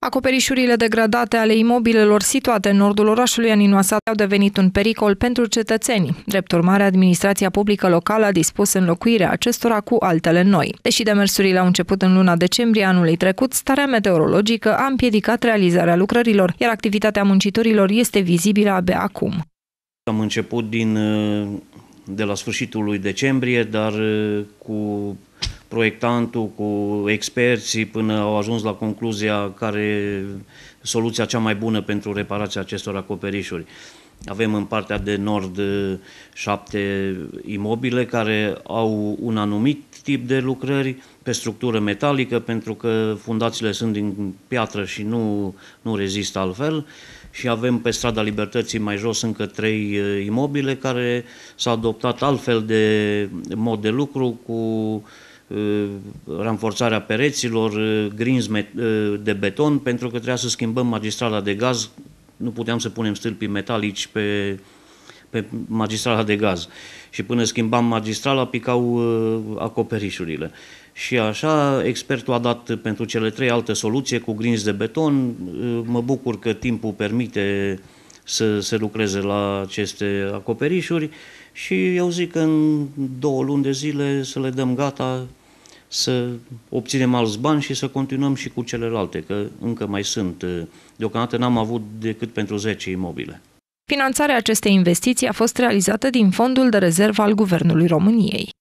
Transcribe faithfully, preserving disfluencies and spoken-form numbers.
Acoperișurile degradate ale imobilelor situate în nordul orașului Aninoasa au devenit un pericol pentru cetățeni. Drept urmare, administrația publică locală a dispus înlocuirea acestora cu altele noi. Deși demersurile au început în luna decembrie anului trecut, starea meteorologică a împiedicat realizarea lucrărilor, iar activitatea muncitorilor este vizibilă abia acum. Am început din, de la sfârșitul lui decembrie, dar cu proiectantul, cu experții, până au ajuns la concluzia care e soluția cea mai bună pentru reparația acestor acoperișuri. Avem în partea de nord șapte imobile care au un anumit tip de lucrări pe structură metalică, pentru că fundațiile sunt din piatră și nu, nu rezistă altfel. Și avem pe strada Libertății mai jos încă trei imobile care s-a adoptat altfel de mod de lucru, cu ranforțarea pereților, grinzi de beton, pentru că trebuia să schimbăm magistrala de gaz. Nu puteam să punem stâlpii metalici pe, pe magistrala de gaz. Și până schimbam magistrala, picau acoperișurile. Și așa, expertul a dat pentru cele trei alte soluție cu grinzi de beton. Mă bucur că timpul permite să se lucreze la aceste acoperișuri și eu zic că în două luni de zile să le dăm gata, să obținem alți bani și să continuăm și cu celelalte, că încă mai sunt. Deocamdată n-am avut decât pentru zece imobile. Finanțarea acestei investiții a fost realizată din Fondul de Rezervă al Guvernului României.